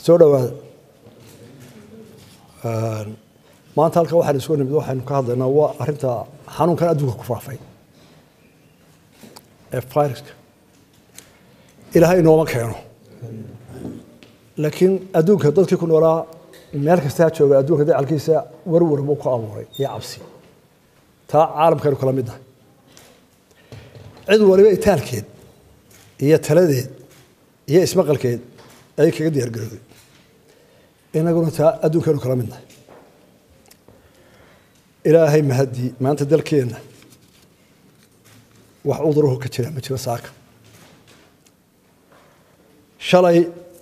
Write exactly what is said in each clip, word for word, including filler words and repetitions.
soo dhawaada maanta halka waxaan isku nimid waxaan ka hadlaynaa waa arinta xanuunkan adduunka ku faafay ee viruska ilaahay nooma keeno laakiin adduunka dadkii ku noolaa meel kasta jooga adduunka dacalkiisa warwar buu ku abuuray iyo cabsi taa caalamkan kala mid ah cid waliba itaalkeed iyo taladeed iyo ismaqalkeed ay kaga diyaar garowday inaguna taa adduunkan kala mid ah ilaahay mahadi maanta dalkeena wax uduruhu ka jira ma jiro saaka shalay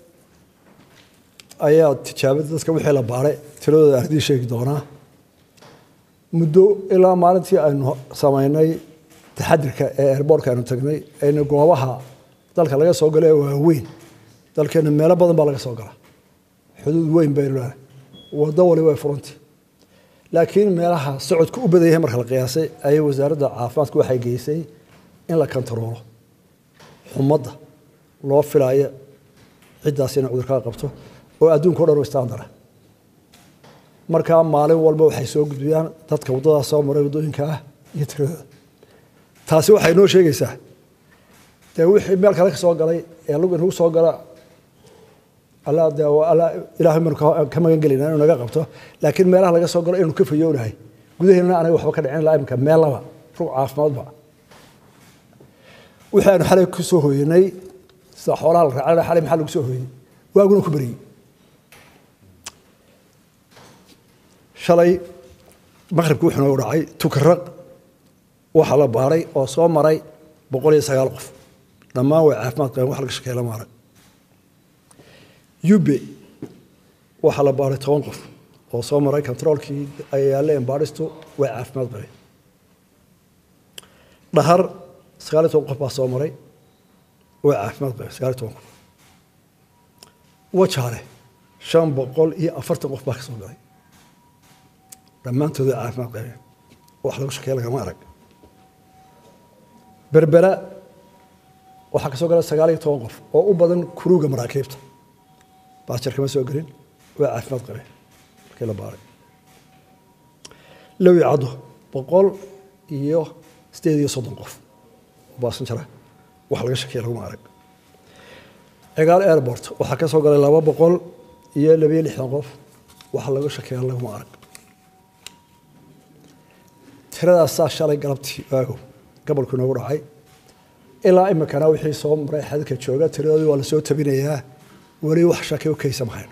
ayaa tijaabada dadka wixii la baaray tiradooda ardii sheegi doonaa muddo ilaa maalintii aynu samaynay taxadirka ee airportka aynu tagnay ayna goobaha dalka laga soo galay waaweyn dalkeena meelo badan baa laga soo galaa xuduud weyn baynu leedahay waddo waliba way furantii laakiin meelaha socodku u badan yahay marka la qiyaasay ayay wasaaradda caafimaadku waxay geysay in la kantaroolo xumadda loo filaayo ciddaas inay cudurkaa qabto oo adduunka o dhan u istaandara markaa maalin walba waxay soo gudbiyaan dadka waddadaas soo maray waddooyinka ah iyo tiradooda taasi waxay noo sheegaysaa dee wixii meel kale ka soo galay ee lug inagu soo gala alla de alla ilaahay manu ka magan gelina inuu naga qabto laakiin meelaha laga soo galo inuu ka fayoonahay gudaheena anaga waxba ka dhicin ilaa imika meel laba rug caafimaadba waxaanu xalay ku soo hooyanay sida xoolaha la raacay xalay maxaa lagu soo hooyay waaguna ku bariyey shalay maqribku wuxuu noo dhacay tukaraq waxa la baaray oo soo maray boqol iyo sagaal qof dhammaan way caafimaad qabeen wax laga shaqeeyo lama arag yube waxaa la baaray toban qof oo soo maray controolkii ay yaaleen baaristu way caafimaad qabeen dhahar sagaal iyo toban qof baa soo maray way caafimaad qabeen sagaal iyo toban qof wajaale shan boqol iyo afartan qof baa ka soo galay dhammaantooda caafimaad qabeen wax lagu shaqeeyo lagama arag berbera waxaa ka soo galay sagaal iyo toban qof oo u badan kuruuga maraakiibta baajar kama soo gelin waa caafimaad qabeen markii la baaray lowi caddo boqol iyo sideed iyo soddon qof baasan jara wax laga shakiya laguma arag cigaal airport waxaa ka soo galay laba boqol iyo labiyo lixdan qof wax laga shakiya laguma arag tiradaasaa shalay galabtii waago gobolku inoogu dhacay ilaa imikana wixii soo maray xadka jooga tiradoodii waa la soo tabinayaa weli wax shaki u kaysa mahayno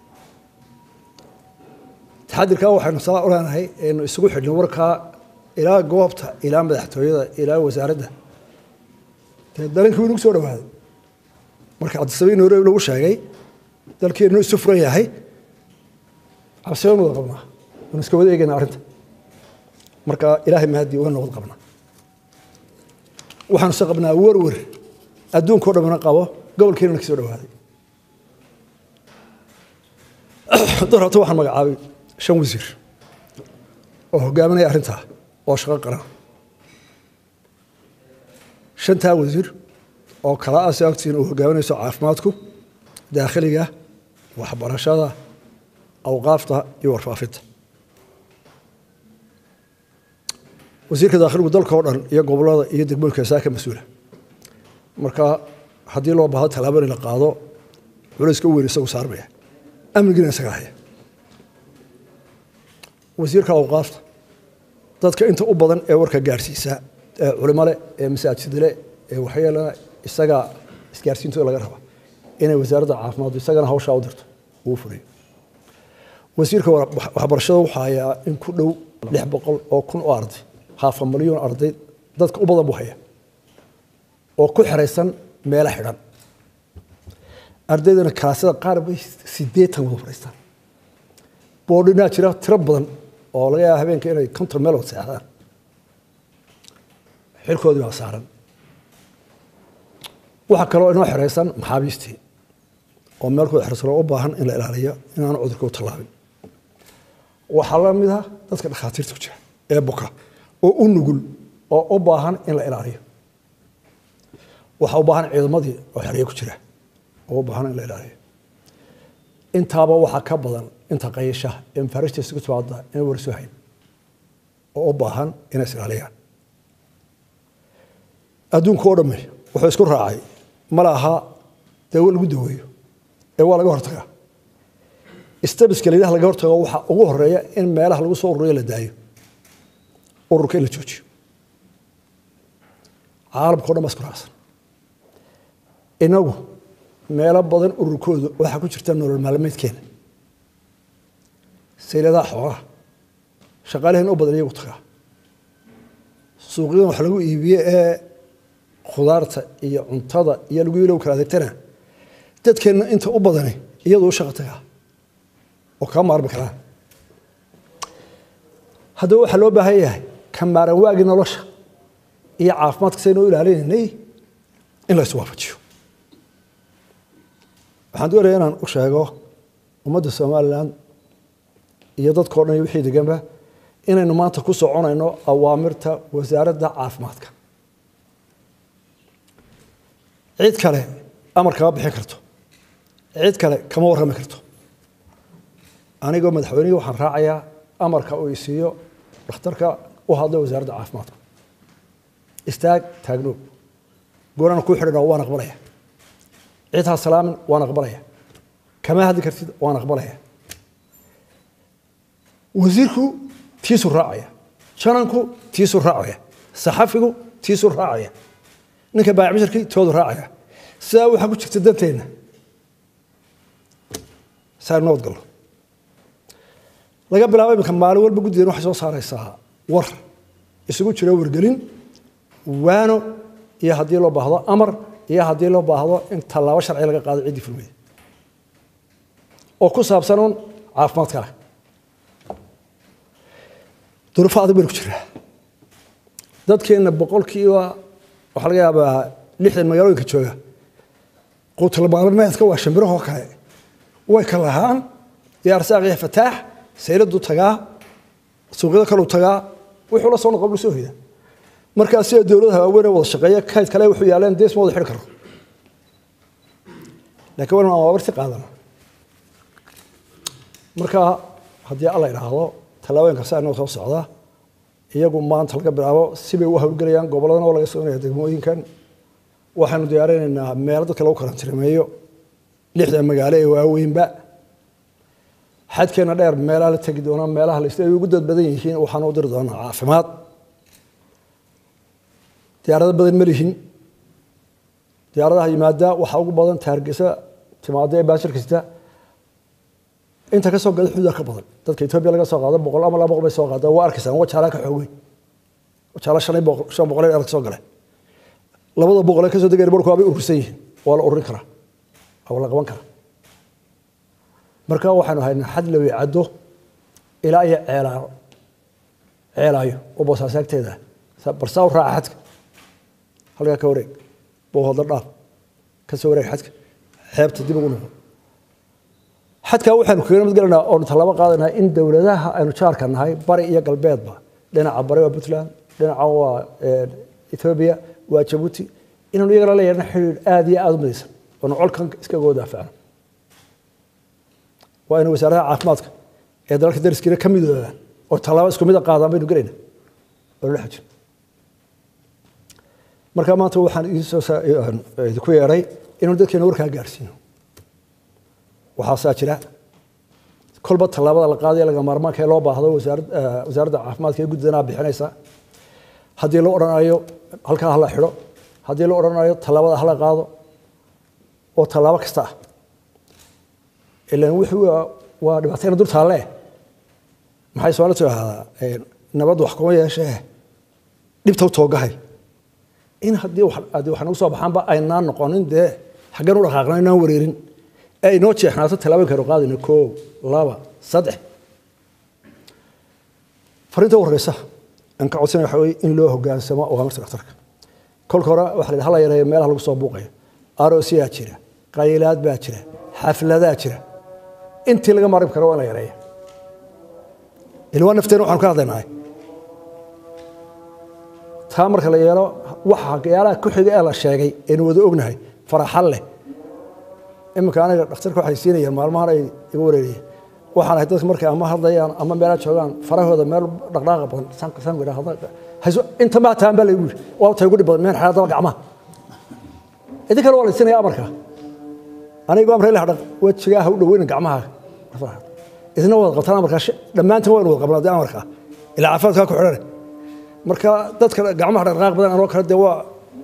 taxadirkaa waxaynu saa oleenahay aynu isugu xidhno warkaa ilaa goobta ilaa madaxtooyada ilaa wasaaradda dee dalankii inagu soo dhawaaday marka cabdisabiin noorey lagu sheegay dalkeenu isu furan yahay cabsiban wada qabnaa waynu iska wada eegaynaa arrinta marka ilaahay mahadii waynu wada qabnaa waxaanu se qabnaa werwer adduunka o dhamina qabo gobolkeenuna ka soo dhawaaday dor hata waxaan magacaabay shan wasiir oo hogaaminaya arrintaa oo shaqo qaran shantaa wasiir oo kala asi agtiin uu hogaaminayso caafimaadku daakhiliga waxbarashada awqaafta iyo warfaafinta wasiirka daakhiligu dalka oo dhan iyo gobollada iyo degmooyinka saa ka mas-uula marka haddii loo baahdo tallaabo in la qaado culayska u weyn isagu saarmaya amnigiina isaga haya wasiirka awqaafta dadka inta u badan ee warka gaadhsiisa ee culimo leh ee masaajid leh ee waxyeelana isaga isgaarsiintooda laga raba inay wasaaradda caafimaaddu isagana hawshaa u dirto uu fuliyo wasiirka waxbarashada waxaa hayaa in ku dhow lix boqol oo kun oo arday haafa milyan arday dadka u badan buu haya oo ku xiraysan meelo xidhan ardaydana kalaasada qaar bay sideetan wada fadhiistaan boodhinaa jira tiro badan oo laga yaaba habeenka inay konton meelood seexdaan xilkoodii baa saaran waxaa kaloo inoo xiraysan maxaabiistii oo meel ku xirsanoo u baahan in la ilaaliyo inaanu cudurka u tallaabin waxaa la mid ah dadka dhakhaatiirta ku jira ee buka oo u nugul oo u baahan in la ilaaliyo waxaa u baahan ciidamadii oo xeryo ku jira oo u baahan in la ilaaliyo intaaba waxaa ka badan inta qayashaha in farashtiisa ku timaada in warso hayn oo u baahan inay israeliyaan adduunka oo dhamay wuxuu isku raacay ma laha dawo lagu daweeyo ee waa laga hortagaa istabiska leeyahay laga hortago waxa ugu horeeya in meelaha lagu soo ururiyo la daayo ururka la joojiyo caalamka oo dhan isku raacsan inagu meelo badan ururkooda waxa ku jirta nolol maalmeedkeena saylada xoolaha shaqaalahan u badan iyagu tagaa suuqyada wax lagu iibiyo ee khudaarta iyo cuntada iyo lagu iilow kala adeegtana dadkeena inta u badanay iyadoo shaqo tagaa oo ka maarmi karaan haddaba waxa loo baahan yahay kamaaran waagi nolosha iyo caafimaadka saynu ilaalinay in la iswaafajiyo waxaan doonayaa inaan u sheego ummadda Soomaaliland iyo dadka oo dhan wixii deganba inaynu maanta ku soconayno awaamirta wasaaradda caafimaadka cid kale amar kama bixin karto cid kale kama warrami karto anigoo madaxweynaha waxaan raacayaa amarka uu isiiyo dhakhtarka u hadla wasaaradda caafimaadka istaag taagno goorana ku xidhan waan aqbalaya cid ha salaamin waan aqbalaya kama hadli kartid waan aqbalaya wasiirku tiisu raacaya jananku tiisu raacaya saxafigu tiisu raacaya ninka baac bisharkii toodu raacaya sidaa waxa ku jirta danteena saar nood galo laga bilaabo imika maalin walba guddigan waxay soo saaraysaa war isugu jira wargelin waano iyo haddii loo baahdo amar iyo haddii loo baahdo in tallaabo sharci laga qaado ciddii fulmay oo ku saabsan un caafimaadka leh duruufo adag baynu ku jiraa dadkeenna boqolkiiba waxaa laga yaabaa lixdan magaalooyinka jooga quutal maalmeedka waa shimbirahoo kale way ka lahaan iyo arsaaq iyo fataax sayladu tagaa suuqyada kale u tagaa wuxuu la soo noqon soo hida markaa sida dawladda haweeney wada shaqeeya kayd kale wuxuu yaaleen dees ma wada xidhi karo laakiin waan awaarti qaadana markaa haddii alla idhaahdo tallaabooyinka saa inoo soo socda iyagu maanta laga bilaabo sibay u hawlgelayaan gobolladana oo laga soconaya degmooyinkan waxaanu diyaarinaynaa meelo dadka lagu karantimeeyo lixda magaalo ee waaweynba xadkeena dheer meelaha la tegi doona meelaha la isla ugu dad badan yihiin waxaan u diri doonaa caafimaad diyaarado badan ma lihin diyaaradaha yimaada waxa ugu badan taargisa timaada ee baashir kasta inta ka soo gada xuduud ka badan dadka Itoobiya laga soo qaado boqol ama laba boqol bay soo qaadaan waa arkaysan wajaala ka xoogay wajaala shan boqol shan boqol ee soo galay labada boqol ee ka soo degay barku abay urursan yihiin waa la ururin karaa aw la qaban karaa marka waxaanu haynaa xad la wicado ilaa ay ceelaayo ceelaayo oo boosaasagteeda barsaa raaca xadka halka ka wareeg boo hada dhaaf ka soo wareeg xadka xeebta dib ugu noqon xadka waxaanu kaga mid galnaa oo talaba qaadanaa in dawladaha aynu jaarka nahay bari iyo galbeedba dhinaca bari waa Puntland dhinaca waa Ethiopia waa Djibouti inuu iyaga la leeyahay xiriir aad iyo aad u midaysan oo colkan iska goodaafaan waa in wasaaradda caafimaadka ee dalka dariskiina ka mid ah oo talaba isku mid ah qaadaan baynu galayna oo la xajin marka maanta waxaan idin soo ku yeeray inuu dadkeena warkaa gaarsiino waxaa saa jira kolba tallaabada la qaadayo laga maarmaanka ee loo baahdo wasaaradda wasaaradda caafimaadka ee guddana bixinaysa haddii loo oranayo halkaa la xidho haddii loo oranayo tallaabada hala qaado oo tallaabo kasta ah ilaan wuxuu waa dhibaatayna dur taalle maxay soo la tiraahdaa nabad wax kuma yeeshee dhibta u toogahay in haddii wax haddii wax nagu soo baxaanba aynaan noqonin dee xaggan u dhaqaaqnay inaan wareerin ay noo jeexnaato tallaabooyinka aynu qaadayno koow laba saddex fariinta u horeysa aan ka codsanaya waxa weeye in loo hoggaansamo awaamirta dhakhtarka kolka hore waxaa la hala yareeyo meelaha lagu soo buuqayo aroosiyaa jira qaylaad baa jira xafladaa jira intii laga maarmi karo waa in la yareeya ilwaa nafteena waxaanu ka hadlaynahay taa marka la yeelo waxa gayaalaha ku xiga ee la sheegay aynu wada ognahay faraxal leh imika aniga dhakhtarka waxay siinayeen maalmahan ay iga wareeriyeen waxaan ahay dadka markay ama hadlayaan ama meela joogaan farahooda meel dhaqdhaqaaq badan sanka sanka yiraahdo hayso inta ma taan baa lagu waa tay ugu dhib badan meel xaalada gacmaha idin kale waa la siinaya amarka aniga amray la dhaq wajiga ha u dhaweyn gacmaha idina wada qabtaan amarka dhamaantiin waa wada qabnaa amarka ila caafimaadka ku xidhan marka dadka gacmaha dhaqdhaqaaq badan anoo kala waa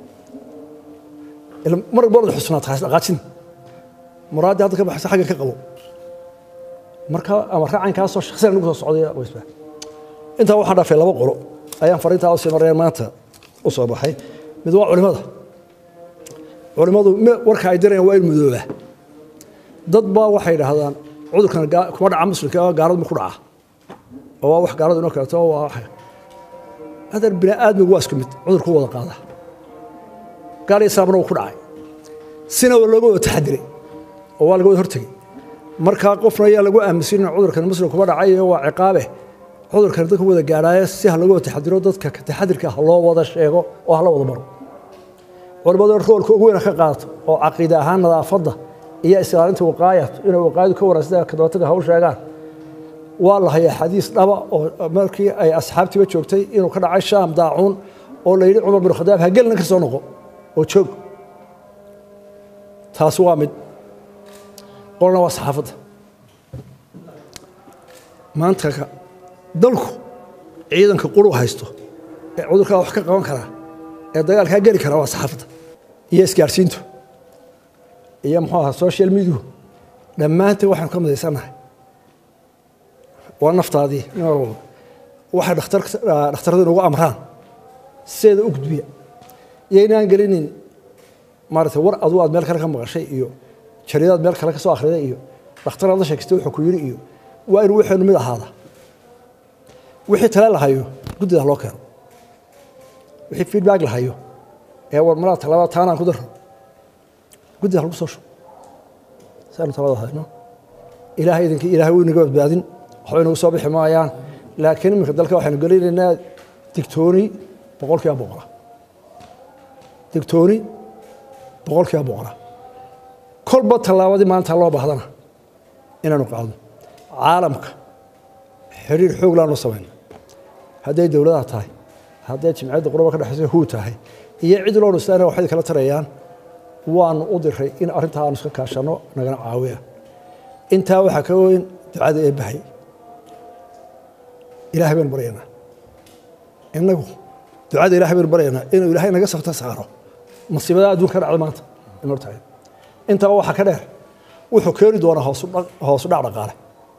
mar boorda xusnaad taas dhaqaajin muraad hadda ka baxsan xagga ka qabo marka amarka caynkaas oo shakhsiyan lagu soo socday qoysba inta waxaan dhaafay laba qolo ayaan fariinta u soo mareen maanta u soo baxay mid waa culimada culimadu warka ay direen waa in mudooba dad baa waxay yiraahdaan cudurkan kuma dhaca muslimka gaaladu ku dhaca oo wax gaaladu inoo kaleeto waa wax hadar bini aadmigu waa isku mid cudurku wada qaada gaal islaamna ku dhacay sina looga wada taxadiray oo waa laga wada hortagay marka qofna ayaa lagu aaminsan in cudurkan muslimku kuma dhacay waa ciqaabe cudurkan dadku wada gaaraya si ha lagu wada taxadiro dadka ka taxadirka loo wada sheego oo ha la wada maro culimada roolka ugu weyn ka qaato oo caqiida ahaan nadaafada iyo islaaminta waqaayad inuu waqaayadu ka waraasada ka dootaga hawl sheegaan waa la hayaa xadiis dhaba oo markii ay asxaabtiba joogtay inuu ka dhacay shaam daacuun oo la yiri Umar bin Khadaab ha gelin ka soo noqo oo joog taas waa mid qolna waa saxaafada maanta dalku ciidanka quru haysto ee cudurka wax ka qaban kara ee dagaalka geli kara waa saxaafada iyo isgaarsiintu iyo maxaa social media dhamaantii waxaan ka midaysanahay waa naftaadii nool waxa dhakhtar dhakhtarada ugu amraan sida u gudbiya yeynaan gelinin maartay war adu aad meel kale ka maqashay iyo jariidad meel kale ka soo akhriday iyo dhakhtarada sheegtay wuxuu ku yiri iyo waa in wixii mid ahaada wixii tala la hayo gudida loo keeno wixii feedback la hayo ee war mara talaba taana ku dar gudida lagu soo saan talada hayno ilaahay idinka ilaahay uu inaga badbaadin waxay nagu soo bixi maayaan laakiin imika dalka waxaan galinaynaa digtooni boqolkiiba boqol digtooni boqolkiiba boqol kolba talaabadii maanta loo baahdana inaanu qaadno caalamka xiriir xoog leh oo sameeyay haday dawladda tahay haday jimciyadda qurba ka dhaxayso huu tahay iyo cid loo dhasana waxay kala tarayaan waan u diray in arinta aan iska kaashano nagana caawiya inta waxa ka weyn ducada ee bahay ilaahay baan baryana inagu ducada ilaahay baan baryana inuu ilaahay naga safta saaro musiibada adduunka dhacday maanta in hortaay inta waxa ka dheer wuxuu keeni doonaa hoos hoos dhac dhaqaale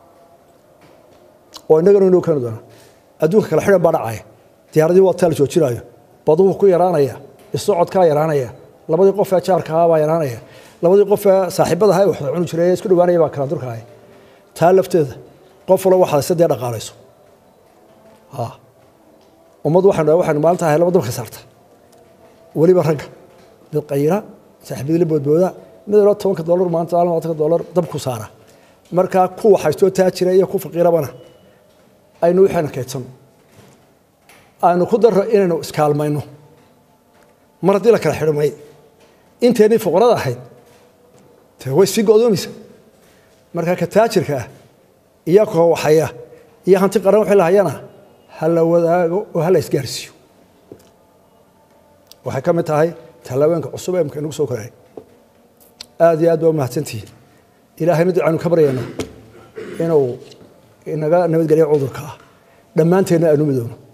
oo inaga inuu keeni doonaa adduunka kala xidhan baa dhacay diyaaradii waa taal joojinayo baduhu ku yaraanaya isocodka yaraanaya labadii qof ee jaarka ah baa yaraanaya labadii qof ee saaxiibada ahaa wax cunu jiray isku dhawaanaya baa kala durkaay taa lafteeda qof wala waxa saddex dhaqaalayso ha umad waxaan waxaan maanta ahay laba dabka saarta waliba rag dad qayra saaxiibada boodbooda mid loo toban dollar maanta labaatan dollar dab ku saara marka ku waxaysto taajira iyo ku faqiirabana aynu waxaan kaydsan aanu ku daro inaynu iskaalmayno mar hadii la kala xirmay inteeni fuqarada ahayd taa way si godoomaysa marka ka taajirka ah iyo koo waxaya iyo hanti qaran wixii la hayana hal wadaago oo hal isgaarsiyo waxa ka mid tahay talaabanka cusub ee imka nagu soo koray aad iyo aad waa mahadsantihiin ilaahayna ducaanu ka baryayna inuu inaga nabadgeliyo cudurka dhammaanteena aanu midoono